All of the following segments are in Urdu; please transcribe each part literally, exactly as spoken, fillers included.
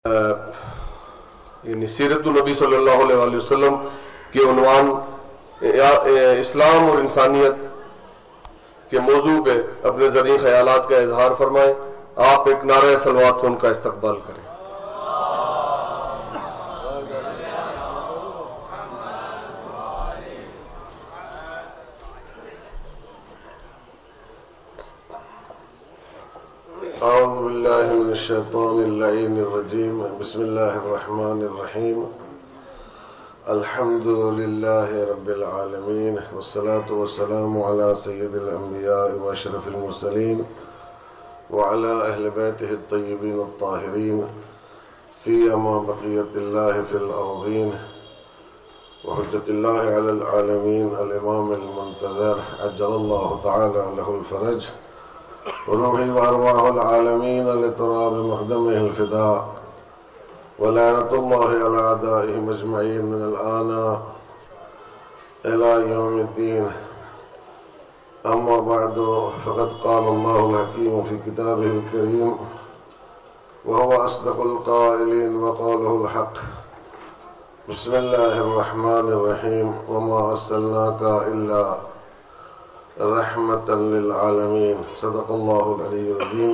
یعنی سیرت النبی صلی اللہ علیہ وسلم کے عنوان اسلام اور انسانیت کے موضوع پہ اپنے ذرعی خیالات کا اظہار فرمائیں. آپ ایک نعرہ صلوات سے ان کا استقبال کریں. اعوذ باللہ من الشیطان اللعین الرجیم. بسم اللہ الرحمن الرحیم. الحمد للہ رب العالمین والصلاة والسلام علی سید الانبیاء واشرف المرسلین وعلی اہل بیتہ الطیبین الطاہرین سیما بقیت اللہ فی الارضین وحجت اللہ علی العالمین الامام المنتظر عجل اللہ تعالی لہ الفرج وروحی وارواح العالمین لتراب مقدمہ الفداء ولعنت اللہ علی اعدائہم اجمعین من الآن الى یوم الدین. اما بعد فقد قال اللہ الحکیم فی کتابہ الکریم وهو اصدق القائلین وقوله الحق. بسم اللہ الرحمن الرحیم. وما ارسلناک الا رحمتا للعالمین. صدق اللہ العلی العظیم.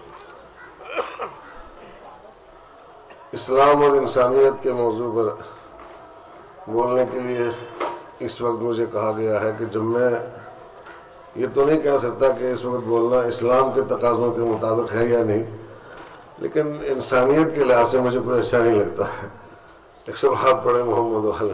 اسلام اور انسانیت کے موضوع پر بولنے کے لیے اس وقت مجھے کہا گیا ہے کہ جب میں یہ تو نہیں کہہ سکتا کہ اس وقت بولنا اسلام کے تقاضوں کے مطابق ہے یا نہیں، لیکن انسانیت کے لحاظ سے مجھے کوئی اچھا نہیں لگتا ہے. ایک سو ہاتھ پڑے محمد وحل.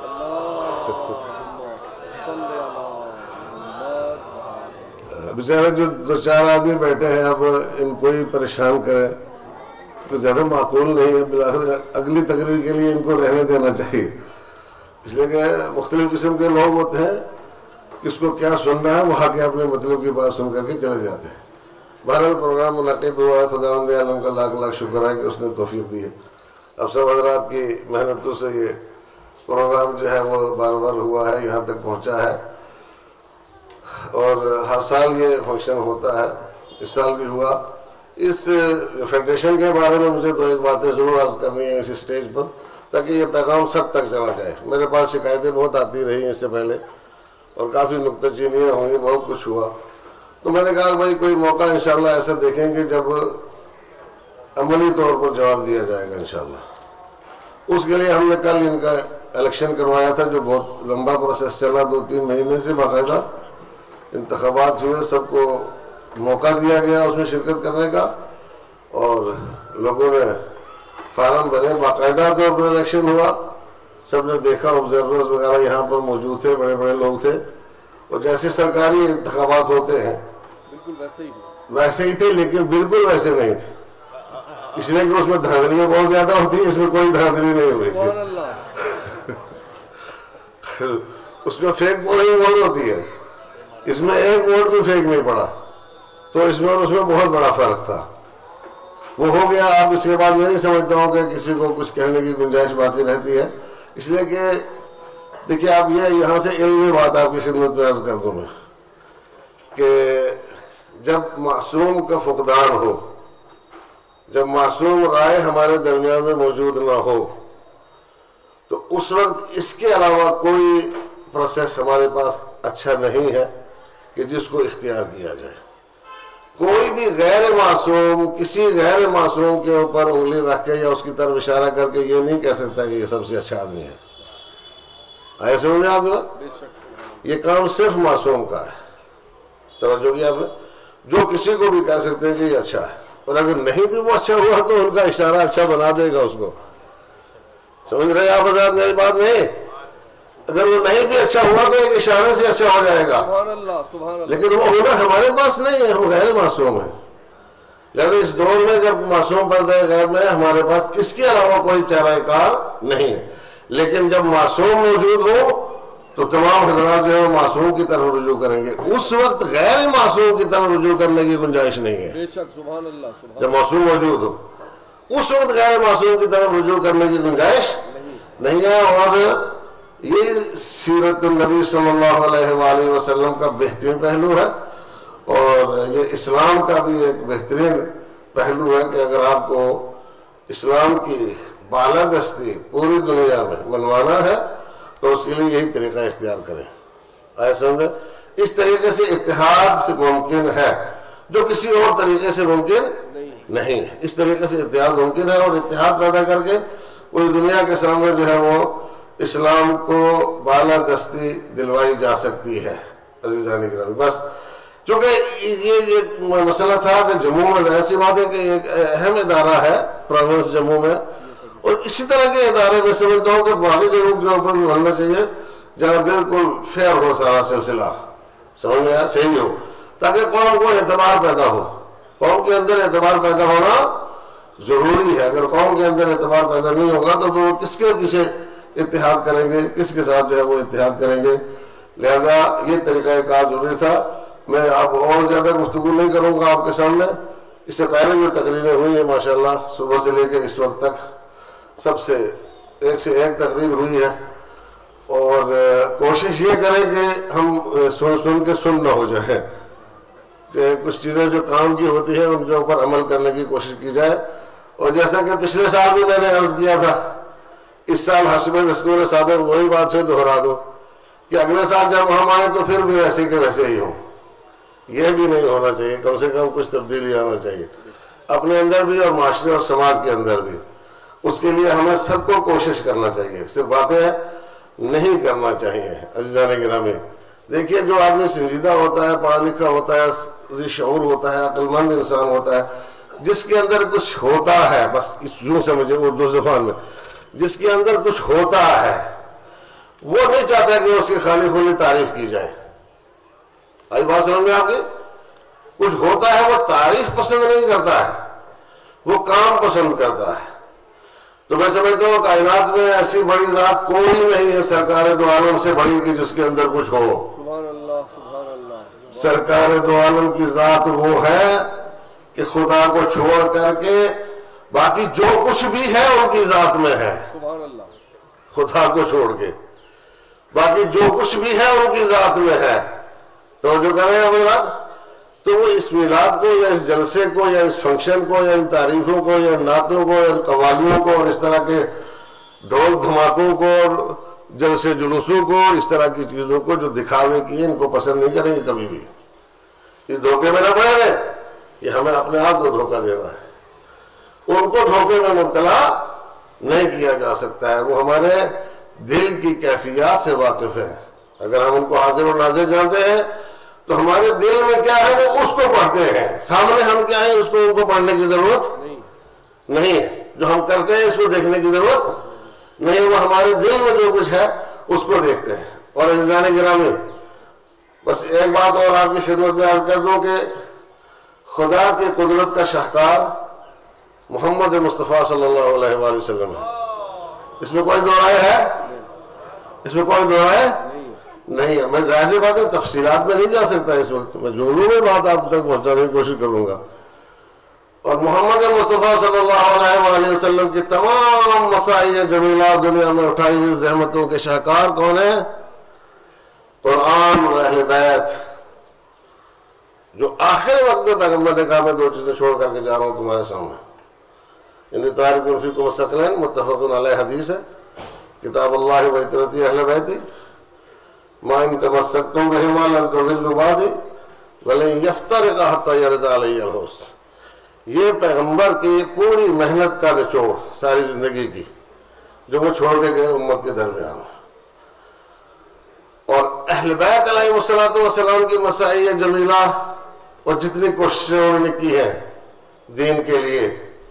بیچارے جو دو چار آدمی بیٹھے ہیں اب ان کو ہی پریشان کرے تو زیادہ معقول نہیں ہے. بالآخر اگلی تقریر کے لیے ان کو رہنے دینا چاہیے، اس لیے کہ مختلف قسم کے لوگ ہوتے ہیں، کس کو کیا سن رہا ہے وہاں کے اپنے مطلب کی بات سن کر کے چلے جاتے ہیں. بہرحال پروگرام منعقد ہوا ہے، خداوند عالم کا لاکھ لاکھ شکر ہے کہ اس نے توفیق دی ہے. اب سب حضرات کی محنتوں سے یہ پروگرام جو ہے وہ بار بار ہوا ہے، یہاں تک پہنچا ہے، اور ہر سال یہ فنکشن ہوتا ہے. اس سال بھی ہوا. اس فیڈریشن کے بارے میں مجھے دو ایک باتیں ضرور عرض کرنی ہیں اس اسٹیج پر، تاکہ یہ پیغام سب تک چلا جائے. میرے پاس شکایتیں بہت آتی رہی اس سے پہلے اور کافی نکتہ چینیاں ہوئیں، بہت کچھ ہوا. تو میں نے کہا بھائی کوئی موقع انشاءاللہ ایسا دیکھیں گے جب عملی طور پر جواب دیا جائے گا انشاءاللہ. اس کے لیے ہم نے کل ان کا الیکشن کروایا تھا، جو بہت لمبا پروسیس چلا، دو تین مہینے سے باقاعدہ انتخابات ہوئے، سب کو موقع دیا گیا اس میں شرکت کرنے کا، اور لوگوں نے فارم بھرے، باقاعدہ طور پر الیکشن ہوا. سب نے دیکھا، آبزرورز وغیرہ یہاں پر موجود تھے، بڑے بڑے لوگ تھے، اور جیسے سرکاری انتخابات ہوتے ہیں بالکل ویسے ہی ویسے ہی تھے، لیکن بالکل ویسے نہیں تھے، اس لیے کہ اس میں دھاندلیاں بہت زیادہ ہوتی ہیں. اس میں کوئی دھاندلی نہیں ہوئی تھی. اس میں فیک پولنگ بہت ہوتی ہے، اس میں ایک ووٹ بھی فیک نہیں پڑا. تو اس میں اور اس میں بہت بڑا فرق تھا. وہ ہو گیا. اب اس کے بعد میں نہیں سمجھتا ہوں کہ کسی کو کچھ کہنے کی گنجائش باقی رہتی ہے، اس لیے کہ دیکھیے آپ یہ یہاں سے علمی بات آپ کی خدمت میں عرض کر دوں میں کہ جب معصوم کا فقدان ہو، جب معصوم رائے ہمارے درمیان میں موجود نہ ہو، تو اس وقت اس کے علاوہ کوئی پروسیس ہمارے پاس اچھا نہیں ہے کہ جس کو اختیار کیا جائے. کوئی بھی غیر معصوم کسی غیر معصوم کے اوپر انگلی رکھ کے یا اس کی طرف اشارہ کر کے یہ نہیں کہہ سکتا کہ یہ سب سے اچھا آدمی ہے. آئے سمجھ میں آپ نے؟ یہ کام صرف معصوم کا ہے. توجہ کیا آپ نے؟ جو کسی کو بھی کہہ سکتے ہیں کہ یہ اچھا ہے، اور اگر نہیں بھی وہ اچھا ہوا تو ان کا اشارہ اچھا بنا دے گا اس کو. سمجھ رہے آپ حضرات میری بات؟ نہیں، اگر وہ نہیں بھی اچھا ہوا تو ایک اشارے سے اچھا ہو جائے گا. لیکن وہ ہنر ہمارے پاس نہیں ہے، ہم غیر معصوم ہیں. لہذا اس دور میں جب معصوم پردہ غیب میں ہمارے پاس اس کے علاوہ کوئی چارہ کار نہیں ہے. لیکن جب معصوم موجود ہو تو تمام حضرات جو ہے معصوم کی طرف رجوع کریں گے. اس وقت غیر معصوم کی طرف رجوع کرنے کی گنجائش نہیں ہے. بے شک، سبحان اللہ. جب معصوم موجود ہو اس وقت غیر معصوم کی طرف رجوع کرنے کی گنجائش نہیں ہے. اور یہ سیرت النبی صلی اللہ علیہ وآلہ وسلم کا بہترین پہلو ہے، اور یہ اسلام کا بھی ایک بہترین پہلو ہے کہ اگر آپ کو اسلام کی بالادستی پوری دنیا میں منوانا ہے تو اس کے لیے یہی طریقہ اختیار کریں. آئے سمجھے؟ اس طریقے سے اتحاد سے ممکن ہے جو کسی اور طریقے سے ممکن نہیں ہے. اس طریقے سے اتحاد ممکن ہے، اور اتحاد پیدا کر کے پوری دنیا کے سامنے جو ہے وہ اسلام کو بالادستی دلوائی جا سکتی ہے. عزیزان کرام، بس چونکہ یہ یہ مسئلہ تھا کہ جموں میں ایسی بات ہے کہ ایک اہم ادارہ ہے پروونس جموں میں، اور اسی طرح کے ادارے میں سمجھتا ہوں کہ باقی جگہوں کے اوپر بھی بننا چاہیے جہاں بالکل فیئر ہو سارا سلسلہ، سمجھ میں آیا، صحیح ہو، تاکہ قوم کو اعتبار پیدا ہو. قوم کے اندر اعتبار پیدا ہونا ضروری ہے. اگر قوم کے اندر اعتبار پیدا نہیں ہوگا تو وہ کس کے پیچھے اتحاد کریں گے، کس کے ساتھ جو ہے وہ اتحاد کریں گے. لہذا یہ طریقہ کار ضروری تھا. میں آپ اور زیادہ گفتگو نہیں کروں گا آپ کے سامنے. اس سے پہلے جو تقریریں ہوئی ہیں ماشاءاللہ صبح سے لے کے اس وقت تک سب سے ایک سے ایک تقریر ہوئی ہے، اور کوشش یہ کریں کہ ہم سن سن کے سن نہ ہو جائیں، کہ کچھ چیزیں جو کام کی ہوتی ہیں ان کے اوپر عمل کرنے کی کوشش کی جائے. اور جیسا کہ پچھلے سال بھی میں نے عرض کیا تھا، اس سال حسب دستور سابق وہی بات سے دہرا دو کہ اگلے سال جب ہم آئیں تو پھر بھی ویسے کے ویسے ہی ہوں. یہ بھی نہیں ہونا چاہیے، کم سے کم کچھ تبدیلی آنا چاہیے اپنے اندر بھی اور معاشرے اور سماج کے اندر بھی. اس کے لیے ہمیں سب کو کوشش کرنا چاہیے، صرف باتیں نہیں کرنا چاہیے. عزیزان گرامی، دیکھیے جو آدمی سنجیدہ ہوتا ہے، پڑھا لکھا ہوتا ہے، ذی شعور ہوتا ہے، عقل مند انسان ہوتا ہے، جس کے اندر کچھ ہوتا ہے، بس یوں سمجھے اردو زبان میں، جس کے اندر کچھ ہوتا ہے وہ نہیں چاہتا کہ اس کی خالی خالی تعریف کی جائے. آئی بات سمجھ میں آپ کی؟ کچھ ہوتا ہے وہ تعریف پسند نہیں کرتا ہے، وہ کام پسند کرتا ہے. تو میں سمجھتا ہوں کائنات میں ایسی بڑی ذات کوئی نہیں ہے سرکار دو عالم سے بڑی کہ جس کے اندر کچھ ہو. سبحان اللہ سبحان اللہ. سرکار دو عالم کی ذات وہ ہے کہ خدا کو چھوڑ کر کے باقی جو کچھ بھی ہے ان کی ذات میں ہے. سبحان اللہ. خدا کو چھوڑ کے باقی جو کچھ بھی ہے ان کی ذات میں ہے. تو جو کر رہے ہیں میلاد، تو وہ اس میلاد کو یا اس جلسے کو یا اس فنکشن کو یا ان تعریفوں کو یا نعتوں کو یا قوالیوں کو اور اس طرح کے ڈھول دھماکوں کو اور جلسے جلوسوں کو اور اس طرح کی چیزوں کو جو دکھاوے کی ان کو پسند نہیں کریں گے کبھی بھی. اس دھوکے میں نہ پڑے گئے، یہ ہمیں اپنے آپ کو دھوکہ دینا ہے. ان کو دھوکے میں مبتلا نہیں کیا جا سکتا ہے. وہ ہمارے دل کی کیفیات سے واقف ہیں. اگر ہم ان کو حاضر و ناظر جانتے ہیں تو ہمارے دل میں کیا ہے وہ اس کو پڑھتے ہیں. سامنے ہم کیا ہیں اس کو ان کو پڑھنے کی ضرورت نہیں ہے. جو ہم کرتے ہیں اس کو دیکھنے کی ضرورت نہیں، وہ ہمارے دل میں جو کچھ ہے اس کو دیکھتے ہیں. اور عزیزان گرامی، بس ایک بات اور آپ کی خدمت میں عرض کر دوں کہ خدا کی قدرت کا شاہکار محمد مصطفیٰ صلی اللہ علیہ وآلہ وسلم ہے. اس میں کوئی دو رائے ہے؟ اس میں کوئی دو رائے نہیں ہے. میں ظاہر سی بات ہے تفصیلات میں نہیں جا سکتا اس وقت، میں جو میں بات آپ تک پہنچانے کی کوشش کروں گا. اور محمد مصطفیٰ صلی اللہ علیہ وآلہ وسلم کی تمام مسائل جمیلہ دنیا میں اٹھائی ہوئی زحمتوں کے شاہکار کون ہیں؟ قرآن اور اہل بیت. جو آخر وقت میں پیغمبر نے کہا میں دو چیزیں چھوڑ کر کے جا رہا ہوں تمہارے سامنے. یعنی تارک فیکم الثقلین متفق علیہ حدیث ہے، کتاب اللہ و اطرتی اہل بیتی ما ان تمسکتم بہما لن تضلوا بعدی ولن یفترقا حتی یرد علی الحوض. یہ پیغمبر کی پوری محنت کا نچوڑ ساری زندگی کی جو وہ چھوڑ کے گئے امت کے درمیان. اور اہل بیت علیہ الصلوۃ والسلام کی مسائل جمیلہ اور جتنی کوششیں انہوں نے کی ہیں دین کے لیے،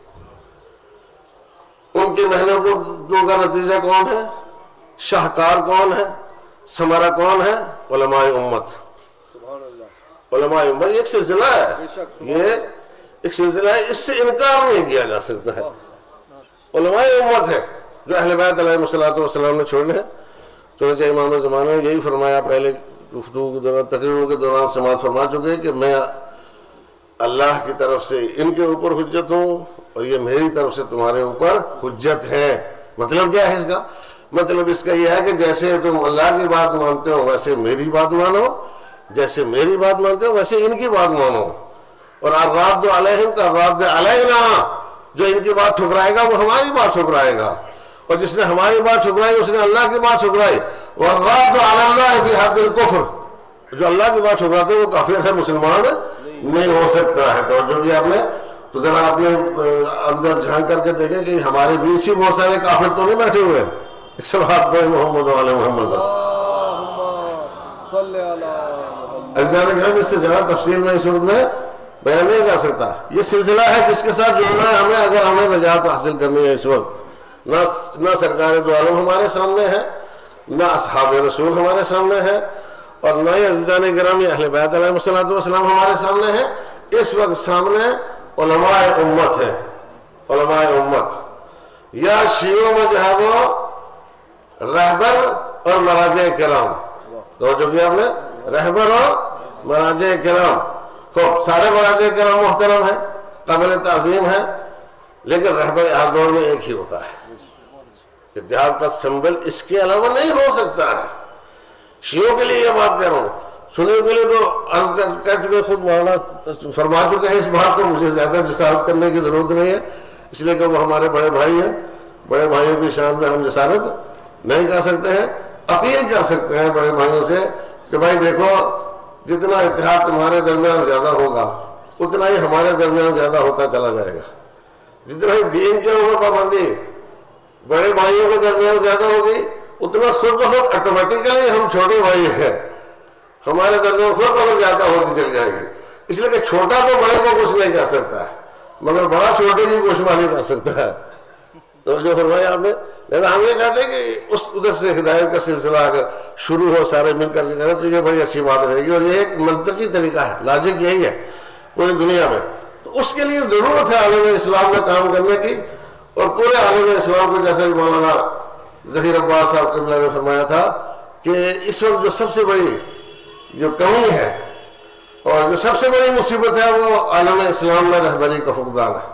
ان کی محنتوں کا نتیجہ کون ہے؟ شاہکار کون ہے؟ ثمرہ کون ہے؟ علماء امت. علماء امت ایک سلسلہ ہے، یہ ایک سلسلہ ہے، اس سے انکار نہیں کیا جا سکتا ہے. علماء امت ہے جو اہل بیت علیہ الصلوۃ والسلام نے چھوڑے ہیں. چنانچہ امام زمانہ نے یہی فرمایا، پہلے گفتگو کے دوران تقریروں کے دوران سماعت فرما چکے کہ میں اللہ کی طرف سے ان کے اوپر حجت ہوں اور یہ میری طرف سے تمہارے اوپر حجت ہے. مطلب کیا ہے اس کا؟ مطلب اس کا یہ ہے کہ جیسے تم اللہ کی بات مانتے ہو ویسے میری بات مانو، جیسے میری بات مانتے ہو ویسے ان کی بات مانو. اور الراد علیہم کا الراد علینا، جو ان کی بات ٹھکرائے گا وہ ہماری بات ٹھکرائے گا، اور جس نے ہماری بات ٹھکرائی اس نے اللہ کی بات ٹھکرائی۔ وَالرَّدُّ عَلَى اللَّهِ فِي حَدِّ الْكُفْرِ، جو اللہ کی بات ٹھکراتے ہیں وہ کافر ہے، مسلمان نہیں ہو سکتا ہے۔ تو جو بھی آپ نے تو ذرا آپ نے اندر جھانک کر کے دیکھیں کہ ہمارے بیچ ہی بہت سارے کافر تو نہیں بیٹھے ہوئے ہیں۔ ایک سب ہاتھ پہ محمد علیہ محمد صلی اللہ محمد۔ عزیزان کرام، اس سے زیادہ تفصیل میں اس وقت میں بیان نہیں کر سکتا۔ یہ سلسلہ ہے جس کے ساتھ جڑنا ہے ہمیں، اگر ہمیں نجات حاصل کرنی ہے اس وقت۔ نہ نہ سرکار دو عالم ہمارے سامنے ہے، نہ اصحاب رسول ہمارے سامنے ہے، اور نہ ہی عزیزان گرامی اہل بیت علیہ الصلوۃ والسلام ہمارے سامنے ہے۔ اس وقت سامنے علماء امت ہے، علماء امت، یا شیعوں میں جو ہے وہ رہبر اور مراجع کرام، تو جو کہ آپ نے رہبر اور مراجع کرام، خوب سارے مراجع کرام محترم ہیں، قابل تعظیم ہیں، لیکن رہبر ہر دور میں ایک ہی ہوتا ہے۔ اتحاد کا سمبل اس کے علاوہ نہیں ہو سکتا ہے۔ شیعوں کے لیے یہ بات کہہ رہا ہوں، سنیوں کے لیے تو عرض کر چکے، خود مولانا فرما چکے ہیں اس بات کو، مجھے زیادہ جسارت کرنے کی ضرورت نہیں ہے، اس لیے کہ وہ ہمارے بڑے بھائی ہیں، بڑے بھائیوں کی شان میں ہم جسارت نہیں کر سکتے ہیں۔ اپیل کر سکتے ہیں بڑے بھائیوں سے کہ بھائی دیکھو، جتنا اتحاد تمہارے درمیان زیادہ ہوگا اتنا ہی ہمارے درمیان زیادہ ہوتا چلا جائے گا۔ جتنا ہی دین کے اوپر پابندی بڑے بھائیوں کے درمیان زیادہ ہوگی اتنا خود بخود آٹومیٹیکلی ہم چھوٹے بھائی ہیں، ہمارے درمیان خود بخود زیادہ ہوتی چل جائے گی۔ اس لیے کہ چھوٹا تو بڑے کو کچھ نہیں کہہ سکتا ہے، مگر بڑا چھوٹے کی کوشمانی کر سکتا ہے۔ تو جو فرمایا آپ نے، لیکن ہم یہ کہتے ہیں کہ اس ادھر سے ہدایت کا سلسلہ اگر شروع ہو سارے مل کر کے کریں تو یہ بڑی اچھی بات رہے گی، اور یہ ایک منطقی طریقہ ہے، لاجک یہی ہے پوری دنیا میں۔ تو اس کے لیے ضرورت ہے عالم اسلام میں کام کرنے کی، اور پورے عالم اسلام کو جیسے مولانا ظہیر عباس صاحب قبلہ نے فرمایا تھا کہ اس وقت جو سب سے بڑی جو کمی ہے اور جو سب سے بڑی مصیبت ہے وہ عالم اسلام میں رہبری کا فقدان ہے۔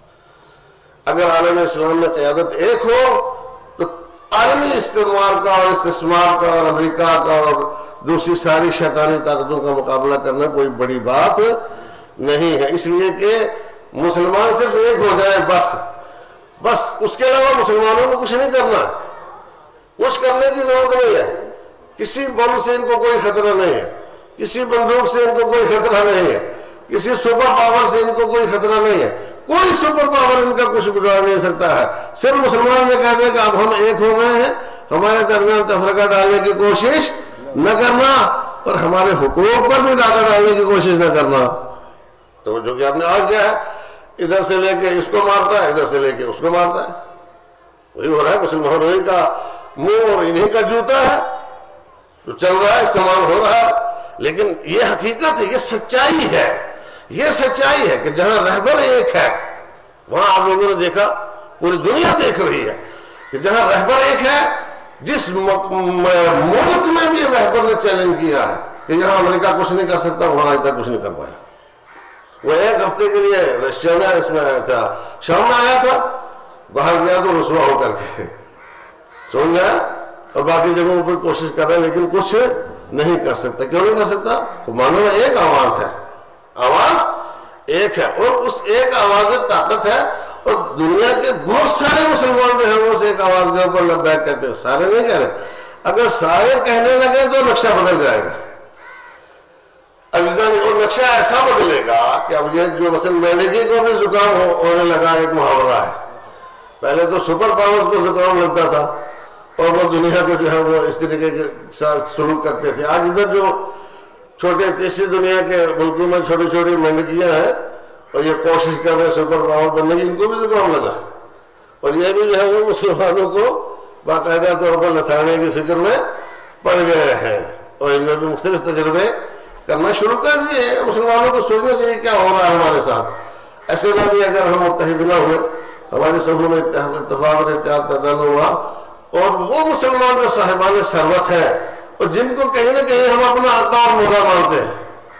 اگر عالم اسلام میں قیادت ایک ہو تو عالمی استعمار کا اور استثمار کا اور امریکہ کا اور دوسری ساری شیطانی طاقتوں کا مقابلہ کرنا کوئی بڑی بات نہیں ہے۔ اس لیے کہ مسلمان صرف ایک ہو جائے بس بس اس کے علاوہ مسلمانوں کو کچھ نہیں کرنا، کچھ کرنے کی ضرورت نہیں ہے۔ کسی بم سے ان کو کوئی خطرہ نہیں ہے، کسی بندوق سے ان کو کوئی خطرہ نہیں ہے، کسی سپر پاور سے ان کو کوئی خطرہ نہیں ہے، کوئی سپر پاور ان کا کچھ بگاڑ نہیں سکتا ہے۔ صرف مسلمان یہ کہتے ہیں کہ اب ہم ایک ہو گئے ہیں، ہمارے درمیان تفرقہ ڈالنے کی کوشش نہ کرنا اور ہمارے حقوق پر بھی ڈاکہ ڈالنے کی کوشش نہ کرنا۔ تو جو کہ آپ نے آج کیا ہے، ادھر سے لے کے اس کو مارتا ہے، ادھر سے لے کے اس کو مارتا ہے، وہی ہو رہا ہے۔ مسلمانوں کا منہ اور انہی کا جوتا ہے جو چل رہا ہے، استعمال ہو رہا ہے۔ لیکن یہ حقیقت ہے، یہ سچائی ہے، یہ سچائی ہے کہ جہاں رہبر ایک ہے وہاں آپ لوگوں نے دیکھا، پوری دنیا دیکھ رہی ہے کہ جہاں رہبر ایک ہے، جس ملک میں بھی رہبر نے چیلنج کیا ہے کہ یہاں امریکہ کچھ نہیں کر سکتا، وہاں آج تک کچھ نہیں کر پایا۔ وہ ایک ہفتے کے لیے رشیا میں اس میں آیا تھا، شام میں آیا تھا، باہر گیا تو رسوا ہو کر کے سن گیا، اور باقی جگہوں پر کوشش کر رہے ہیں لیکن کچھ نہیں کر سکتا۔ کیوں نہیں کر سکتا؟ مانو میں ایک آواز ہے، آواز ایک ہے، اور اس ایک آواز میں طاقت ہے، اور دنیا کے بہت سارے مسلمان جو ہیں وہ اس ایک آواز کے اوپر لبیک کہتے ہیں، سارے نہیں کہہ رہے۔ اگر سارے کہنے لگے تو نقشہ بدل جائے گا عزیزان، اور نقشہ ایسا بدلے گا کہ اب یہ جو مثلا مینڈی کو بھی زکام ہونے لگا، ایک محاورہ ہے، پہلے تو سپر پاورز کو زکام لگتا تھا اور وہ دنیا کو جو ہے وہ اس طریقے کے ساتھ سلوک کرتے تھے۔ آج ادھر جو چھوٹے تیسری دنیا کے ملکوں میں چھوٹی چھوٹی مینڈکیاں ہیں اور یہ کوشش کر رہے ہیں سپر پاور بننے کی، ان کو بھی زکام لگا، اور یہ بھی جو ہے وہ مسلمانوں کو باقاعدہ طور پر لتاڑنے کی فکر میں پڑ گئے ہیں، اور ان میں بھی مختلف تجربے کرنا شروع کر دیے ہیں۔ مسلمانوں کو سوچنا چاہیے کیا ہو رہا ہے ہمارے ساتھ۔ ایسے میں بھی اگر ہم متحد نہ ہوئے، ہماری صفوں میں اتفاق اور اتحاد پیدا نہ ہوا، اور وہ مسلمان جو صاحبان ثروت ہے اور جن کو کہیں نہ کہیں ہم اپنا آقا اور مولا مانتے ہیں،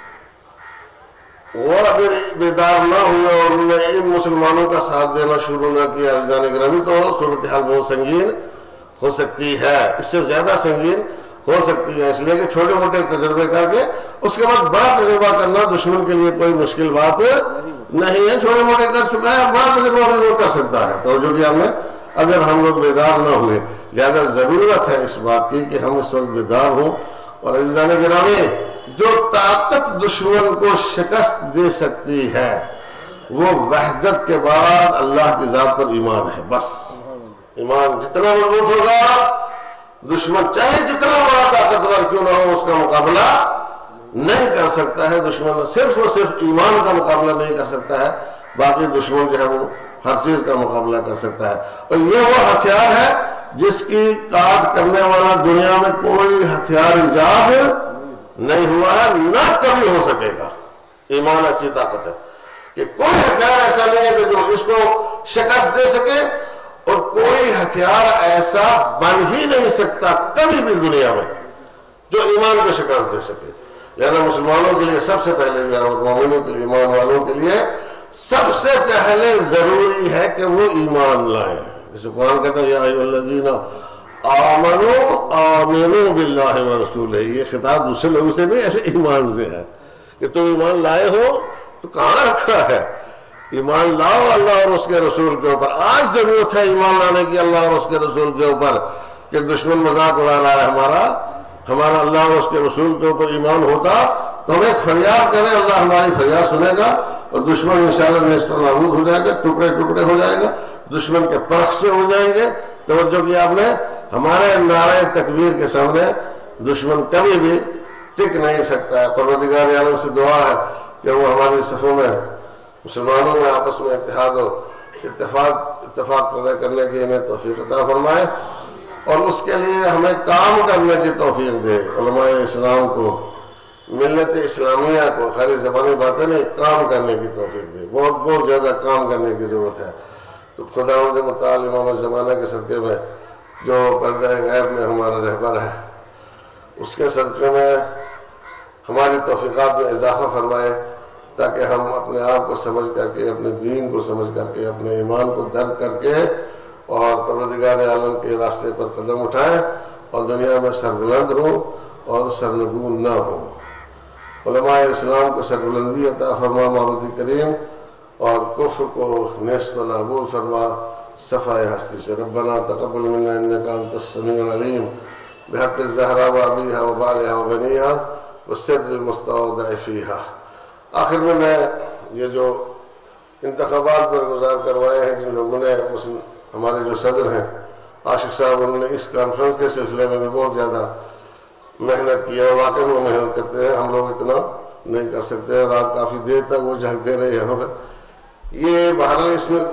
وہ اگر بیدار نہ ہوئے اور انہوں نے ان مسلمانوں کا ساتھ دینا شروع نہ کیا عزیزان گرامی، تو صورتحال بہت سنگین ہو سکتی ہے، اس سے زیادہ سنگین ہو سکتی ہے۔ اس لیے کہ چھوٹے موٹے تجربے کر کے اس کے بعد بڑا تجربہ کرنا دشمن کے لیے کوئی مشکل بات نہیں ہے، چھوٹے موٹے کر چکا ہے، بڑا تجربہ بھی وہ کر سکتا ہے. تو جو کہ ہم نے اگر ہم لوگ بیدار نہ ہوئے، لہذا ضرورت ہے اس بات کی کہ ہم اس وقت بیدار ہوں. اور عزیزان گرامی، جو طاقت دشمن کو شکست دے سکتی ہے وہ وحدت کے بعد اللہ کی ذات پر ایمان ہے. بس ایمان جتنا مضبوط ہوگا، دشمن چاہے جتنا بڑا طاقتور کیوں نہ ہو اس کا مقابلہ نہیں کر سکتا ہے. دشمن صرف اور صرف ایمان کا مقابلہ نہیں کر سکتا ہے، باقی دشمن جو ہے وہ ہر چیز کا مقابلہ کر سکتا ہے. اور یہ وہ ہتھیار ہے جس کی کاٹ کرنے والا دنیا میں کوئی ہتھیار ایجاد نہیں ہوا ہے، نہ کبھی ہو سکے گا. ایمان ایسی طاقت ہے کہ کوئی ہتھیار ایسا نہیں ہے کہ جو اس کو شکست دے سکے، اور کوئی ہتھیار ایسا بن ہی نہیں سکتا کبھی بھی دنیا میں جو ایمان کو شکست دے سکے. لہذا مسلمانوں کے لیے سب سے پہلے جو ہے اور مومنوں کے لیے، ایمان والوں کے لیے سب سے پہلے ضروری ہے کہ وہ ایمان لائیں. جیسے قرآن کہتا ہے یا ایھا الذین آمنوا آمنوا باللہ ورسولہ، یہ خطاب دوسرے لوگوں سے نہیں، ایسے ایمان سے ہے کہ تم ایمان لائے ہو تو کہاں رکھا ہے؟ ایمان لاؤ اللہ اور اس کے رسول کے اوپر. آج ضرورت ہے ایمان لانے کی اللہ اور اس کے رسول کے اوپر کہ دشمن مذاق اڑا رہا ہے ہمارا. ہمارا اللہ اور اس کے رسول کے اوپر ایمان ہوتا تو ہم ایک فریاد کریں، اللہ ہماری فریاد سنے گا اور دشمن انشاءاللہ نیست و نابود ہو جائے گا، ٹکڑے ٹکڑے ہو جائے گا، دشمن کے پرخ سے ہو جائیں گے. توجہ کیا آپ نے؟ ہمارے نعرہ تکبیر کے سامنے دشمن کبھی بھی ٹک نہیں سکتا ہے. پروردگار عالم سے دعا ہے کہ وہ ہماری صفوں میں، مسلمانوں میں آپس میں اتحاد و اتفاق اتفاق پیدا کرنے کی ہمیں توفیق عطا فرمائے، اور اس کے لیے ہمیں کام کرنے کی توفیق دے. علماء اسلام کو، ملت اسلامیہ کو خالی زبانی باتیں نہیں، کام کرنے کی توفیق دے. بہت بہت زیادہ کام کرنے کی ضرورت ہے. تو خداوند متعال امام زمانہ کے صدقے میں جو پردہ غیب میں ہمارا رہبر ہے، اس کے صدقے میں ہماری توفیقات میں اضافہ فرمائے، تاکہ ہم اپنے آپ کو سمجھ کر کے، اپنے دین کو سمجھ کر کے، اپنے ایمان کو درک کر کے اور پروردگار عالم کے راستے پر قدم اٹھائیں اور دنیا میں سربلند ہوں اور سرنگون نہ ہوں. علماء اسلام کو سربلندی عطا فرما معبود کریم، اور کفر کو نیست و نابود فرما صفائے ہستی سے. ربنا تقبل منا انک انت السمیع العلیم بحق الزہرا و ابیہا و بالہا و بنیہا والسر المستودع فیہا. آخر میں میں یہ جو انتخابات پر گزار کروائے ہیں، جن لوگوں نے ہمارے جو صدر ہیں عاشق صاحب، انہوں نے اس کانفرنس کے سلسلے میں بھی بہت زیادہ محنت کی ہے، اور واقعی وہ محنت کرتے ہیں، ہم لوگ اتنا نہیں کر سکتے. رات کافی دیر تک وہ جھانکتے رہے یہاں پہ. یہ بہرحال اس میں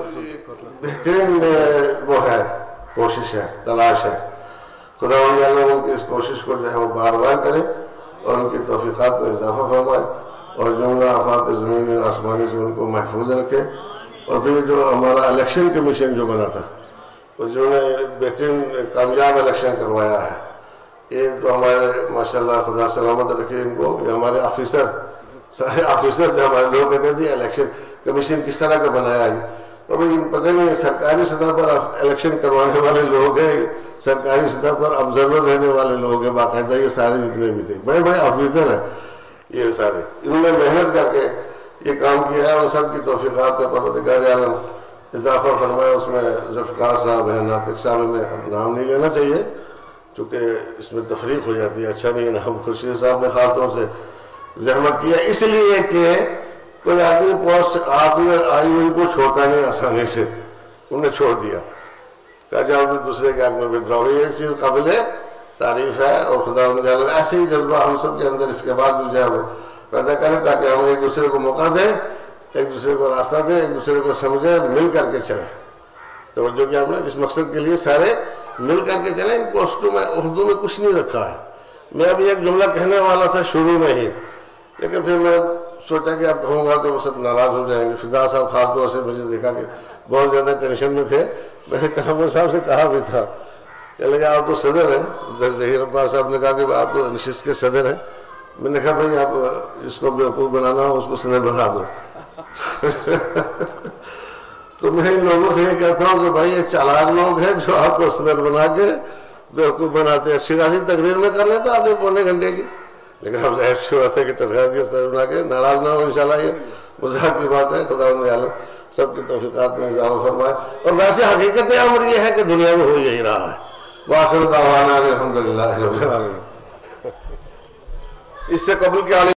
بہترین وہ ہے، کوشش ہے، تلاش ہے. خدا ان کی اس کوشش کو جو ہے وہ بار بار کرے اور ان کی توفیقات میں اضافہ فرمائے، اور جملہ آفات زمین اور آسمانی سے ان کو محفوظ رکھے. اور پھر جو ہمارا الیکشن کمیشن جو بنا تھا، جو نے بہترین کامیاب الیکشن کروایا ہے، یہ جو ہمارے ماشاءاللہ خدا سلامت رکھے ان کو، یہ ہمارے آفیسر، سارے آفیسر تھے ہمارے لوگ کہتے تھے الیکشن کمیشن کس طرح کا بنایا ہے. ابھی پتہ نہیں، سرکاری سطح پر الیکشن کروانے والے لوگ ہیں، سرکاری سطح پر آبزرور رہنے والے لوگ ہیں باقاعدہ. یہ سارے جتنے بھی تھے بڑے بڑے آفیسر ہیں، یہ سارے انہوں نے محنت کر کے یہ کام کیا ہے. اور سب کی توفیقات میں پروردگار عالم اضافہ فرمایا. اس میں ذوالفقار صاحب ہیں، ناطق صاحب، میں نام نہیں لینا چاہیے چونکہ اس میں تفریق ہو جاتی ہے، اچھا نہیں. نام خورشید صاحب نے خاص طور سے زحمت کیا، اس لیے کہ کوئی آدمی پوسٹ ہاتھ میں آئی ہوئی کو چھوڑتا نہیں آسانی سے. انہوں نے چھوڑ دیا، کہا جاؤ بھی دوسرے کے ہاتھ میں وڈرا ہوئی. ایک چیز قابل تعریف ہے، اور خدا نے ایسے ہی جذبہ ہم سب کے اندر اس کے بعد بھی جو ہے وہ پیدا کریں، تاکہ ہم ایک دوسرے کو موقع دیں، ایک دوسرے کو راستہ دیں، ایک دوسرے کو سمجھیں، مل کر کے چلیں. توجہ کیا ہم نے اس مقصد کے لیے سارے مل کر کے چلیں. ان پوسٹوں میں اردو میں کچھ نہیں رکھا ہے. میں ابھی ایک جملہ کہنے والا تھا شروع میں ہی، لیکن پھر میں سوچا کہ اب کہوں گا تو وہ سب ناراض ہو جائیں گے. فضا صاحب خاص طور سے مجھے دیکھا کہ بہت زیادہ ٹینشن میں تھے. میں نے کرامت صاحب سے کہا بھی تھا کہ لگا آپ تو صدر ہیں، ظہیر عباس صاحب نے کہا کہ آپ تو نشست کے صدر ہیں. میں نے کہا بھائی آپ اس کو بیوقوف بنانا ہو اس کو صدر بنا دو. تو میں ان لوگوں سے یہ کہتا ہوں کہ بھائی یہ چالاک لوگ ہیں جو آپ کو صدر بنا کے بیوقوف بناتے ہیں. اچھی خاصی تقریر میں کر لیتا آدھے پونے گھنٹے کی، لیکن اب ظاہر سی بات ہے کہ تنخواہ کی صدر بنا کے ناراض نہ ہو انشاءاللہ. یہ مذاق کی بات ہے. خدا عالم سب کی توفیقات میں اضافہ فرمائے. اور ویسے حقیقت امر یہ ہے کہ دنیا میں ہو یہی رہا ہے. وآخر دعوانا الحمدللہ رب العالمین. اس سے قبل کے عالم